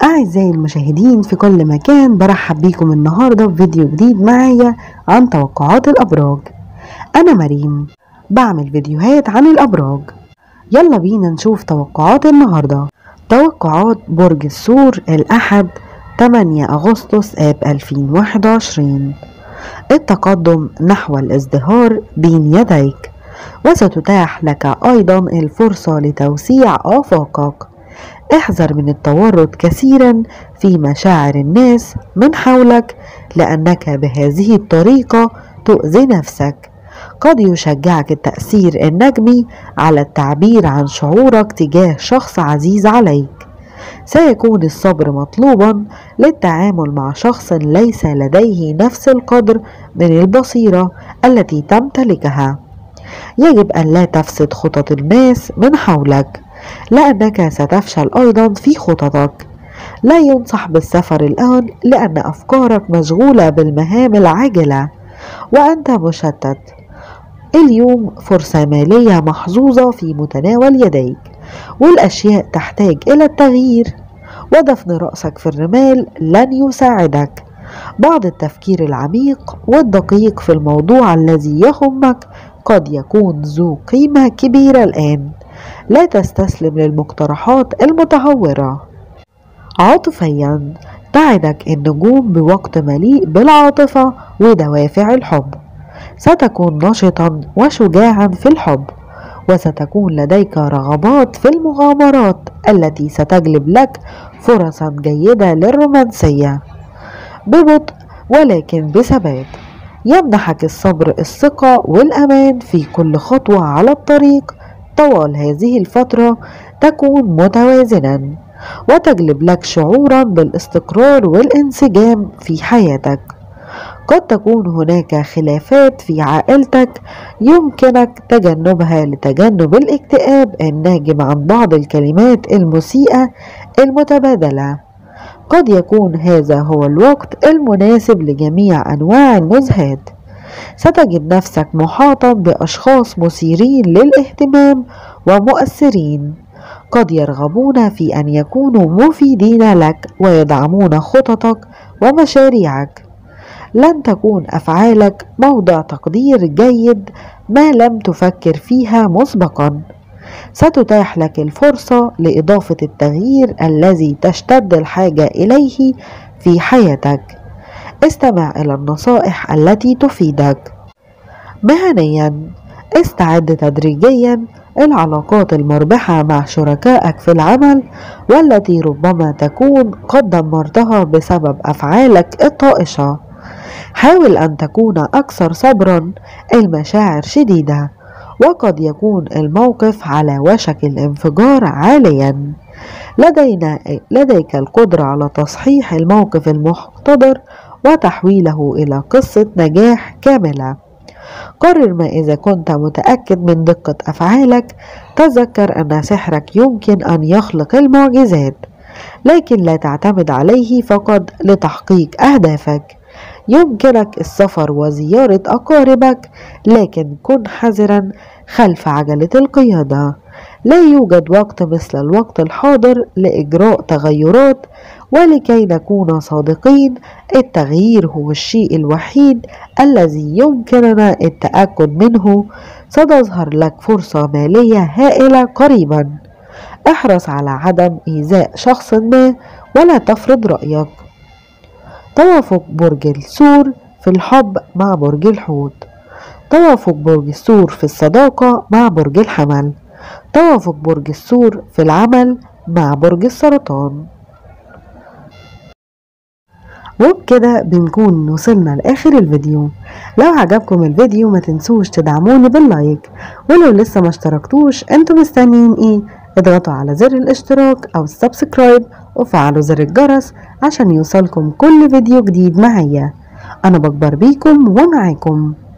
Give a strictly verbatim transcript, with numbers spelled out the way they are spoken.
أعزائي المشاهدين في كل مكان، برحب بيكم النهاردة في فيديو جديد معايا عن توقعات الأبراج. أنا مريم بعمل فيديوهات عن الأبراج. يلا بينا نشوف توقعات النهاردة. توقعات برج الثور الأحد ثمانية أغسطس آب ألفين وواحد وعشرين. التقدم نحو الازدهار بين يديك، وستتاح لك أيضا الفرصة لتوسيع آفاقك. احذر من التورط كثيرا في مشاعر الناس من حولك، لأنك بهذه الطريقة تؤذي نفسك. قد يشجعك التأثير النجمي على التعبير عن شعورك تجاه شخص عزيز عليك. سيكون الصبر مطلوبا للتعامل مع شخص ليس لديه نفس القدر من البصيرة التي تمتلكها. يجب أن لا تفسد خطط الناس من حولك، لأنك ستفشل أيضا في خططك. لا ينصح بالسفر الآن، لأن أفكارك مشغولة بالمهام العاجلة وأنت مشتت. اليوم فرصة مالية محظوظة في متناول يديك، والأشياء تحتاج إلى التغيير، ودفن رأسك في الرمال لن يساعدك. بعض التفكير العميق والدقيق في الموضوع الذي يهمك قد يكون ذو قيمة كبيرة الآن. لا تستسلم للمقترحات المتهورة. عاطفيا، تعدك النجوم بوقت مليء بالعاطفة ودوافع الحب. ستكون نشطا وشجاعا في الحب، وستكون لديك رغبات في المغامرات التي ستجلب لك فرصا جيدة للرومانسية. ببطء ولكن بثبات، يمنحك الصبر الثقة والأمان في كل خطوة على الطريق. طوال هذه الفترة تكون متوازنا، وتجلب لك شعورا بالاستقرار والانسجام في حياتك. قد تكون هناك خلافات في عائلتك يمكنك تجنبها لتجنب الاكتئاب الناجم عن بعض الكلمات المسيئة المتبادلة. قد يكون هذا هو الوقت المناسب لجميع أنواع النزهات. ستجد نفسك محاطا بأشخاص مثيرين للاهتمام ومؤثرين، قد يرغبون في أن يكونوا مفيدين لك ويدعمون خططك ومشاريعك. لن تكون أفعالك موضع تقدير جيد ما لم تفكر فيها مسبقا. ستتاح لك الفرصة لإضافة التغيير الذي تشتد الحاجة إليه في حياتك. استمع إلى النصائح التي تفيدك. مهنيا، استعد تدريجيا. العلاقات المربحة مع شركائك في العمل والتي ربما تكون قد دمرتها بسبب أفعالك الطائشة. حاول أن تكون أكثر صبرا. المشاعر شديدة، وقد يكون الموقف على وشك الانفجار عاليا. لدينا لديك القدرة على تصحيح الموقف المحتضر وتحويله إلى قصة نجاح كاملة. قرر ما إذا كنت متأكد من دقة أفعالك. تذكر أن سحرك يمكن أن يخلق المعجزات، لكن لا تعتمد عليه فقط لتحقيق أهدافك. يمكنك السفر وزيارة أقاربك، لكن كن حذرا خلف عجلة القيادة. لا يوجد وقت مثل الوقت الحاضر لإجراء تغيرات، ولكي نكون صادقين، التغيير هو الشيء الوحيد الذي يمكننا التأكد منه. ستظهر لك فرصة مالية هائلة قريبا. احرص على عدم إيذاء شخص ما، ولا تفرض رأيك. توافق برج الثور في الحب مع برج الحوت. توافق برج الثور في الصداقة مع برج الحمل. توافق برج الثور في العمل مع برج السرطان. وبكده بنكون وصلنا لآخر الفيديو. لو عجبكم الفيديو ما تنسوش تدعموني باللايك، ولو لسه ما اشتركتوش انتوا مستنيين ايه؟ اضغطوا على زر الاشتراك او السبسكرايب وفعلوا زر الجرس عشان يوصلكم كل فيديو جديد معايا. انا بكبر بيكم ومعاكم.